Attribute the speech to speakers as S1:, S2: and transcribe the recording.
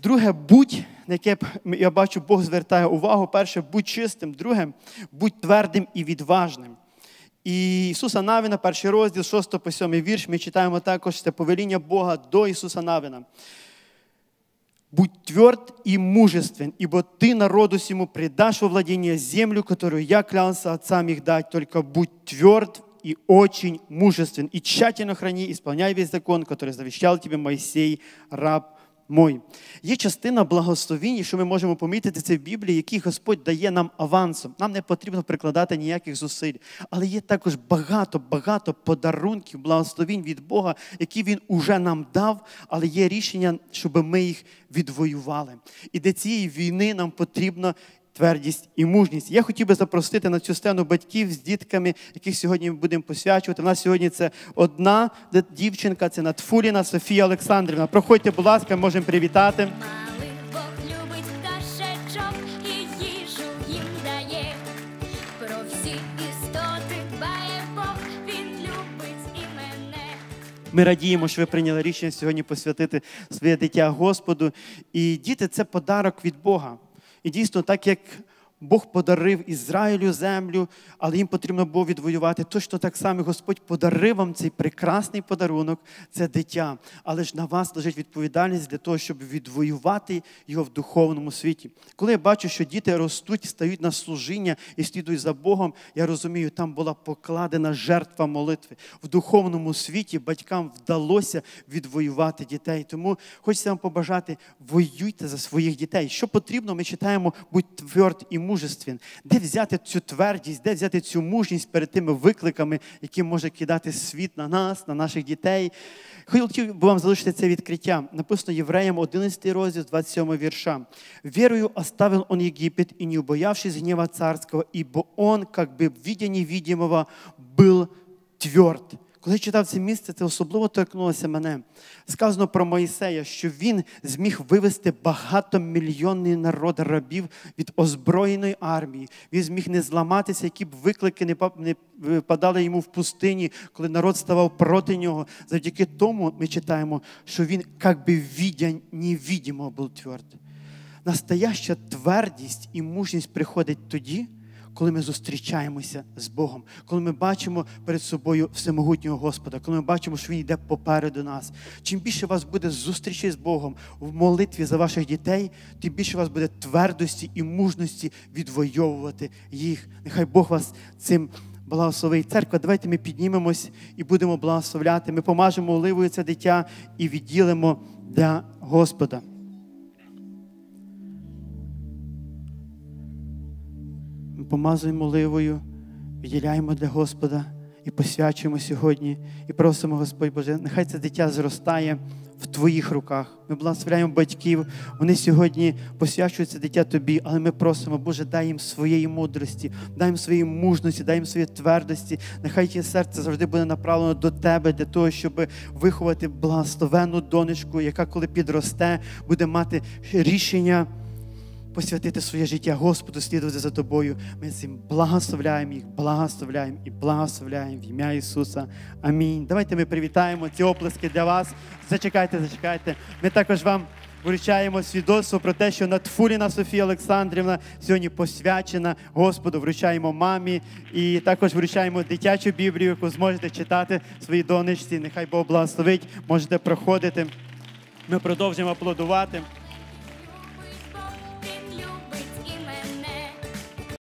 S1: Друге, будь, на яке я бачу, Бог звертає увагу. Перше, будь чистим. Друге, будь твердим і відважним. І Ісуса Навина, 1 розділ, 6 по 7 вірш, ми читаємо також це повеління Бога до Ісуса Навина. «Будь тверд и мужествен, ибо ты народу сему предашь во владение землю, которую я клялся отцам их дать, только будь тверд и очень мужествен, и тщательно храни, исполняй весь закон, который завещал тебе Моисей, раб мой». Є частина благословінь, що ми можемо помітити це в Біблії, які Господь дає нам авансом. Нам не потрібно прикладати ніяких зусиль. Але є також багато подарунків, благословінь від Бога, які Він уже нам дав, але є рішення, щоб ми їх відвоювали. І для цієї війни нам потрібно твердість і мужність. Я хотів би запросити на цю сцену батьків з дітками, яких сьогодні ми будемо посвячувати. У нас сьогодні це одна дівчинка, це Надфуліна Софія Олександрівна. Проходьте, будь ласка, можемо привітати.
S2: Малих Бог любить пташечок і їжу їм дає. Про всі істоти дбає Бог, Він любить і мене.
S1: Ми радіємо, що ви прийняли рішення сьогодні посвятити своє дитя Господу. І діти – це подарок від Бога. І дійсно, так як Бог подарив Ізраїлю землю, але їм потрібно було відвоювати, точно так само Господь подарив вам цей прекрасний подарунок, це дитя. Але ж на вас лежить відповідальність для того, щоб відвоювати його в духовному світі. Коли я бачу, що діти ростуть, стають на служіння і слідують за Богом, я розумію, там була покладена жертва молитви. В духовному світі батькам вдалося відвоювати дітей. Тому хочеться вам побажати, воюйте за своїх дітей. Що потрібно, ми читаємо, будь тверд і мужествен. Де взяти цю твердість, де взяти цю мужність перед тими викликами, які може кидати світ на нас, на наших дітей. Хотів би вам залишити це відкриття. Написано Євреям 11 розділ, 27 вірша. «Верою оставил он Египет, и не убоявшись гнева царского, ибо он, как бы видя невидимого, был тверд». Коли я читав це місце, це особливо торкнулося мене. Сказано про Моїсея, що він зміг вивести багатомільйонний народ рабів від озброєної армії. Він зміг не зламатися, які б виклики не випадали йому в пустині, коли народ ставав проти нього. Завдяки тому ми читаємо, що він, як би видя невидимого, був тверд. Настояща твердість і мужність приходить тоді, коли ми зустрічаємося з Богом, коли ми бачимо перед собою всемогутнього Господа, коли ми бачимо, що Він йде попереду нас. Чим більше у вас буде зустрічей з Богом в молитві за ваших дітей, тим більше у вас буде твердості і мужності відвоювати їх. Нехай Бог вас цим благословить. Церква, давайте ми піднімемось і будемо благословляти. Ми помажемо оливою це дитя і відділимо для Господа. Ми помазуємо оливою, відділяємо для Господа і посвячуємо сьогодні. І просимо, Господь Боже, нехай це дитя зростає в Твоїх руках. Ми благословляємо батьків, вони сьогодні посвячують це дитя Тобі, але ми просимо, Боже, дай їм своєї мудрості, дай їм своєї мужності, дай їм своєї твердості. Нехай їхнє серце завжди буде направлено до Тебе, для того, щоб виховати благословенну донечку, яка, коли підросте, буде мати рішення посвятити своє життя Господу, слідувати за Тобою. Ми цим благословляємо їх, благословляємо і благословляємо в ім'я Ісуса. Амінь. Давайте ми привітаємо ці оплески для вас. Зачекайте. Ми також вам вручаємо свідоцтво про те, що Надфуліна Софія Олександрівна сьогодні посвячена Господу. Вручаємо мамі і також вручаємо дитячу Біблію, яку зможете читати своїй донечці. Нехай Бог благословить. Можете проходити. Ми продовжуємо аплодувати.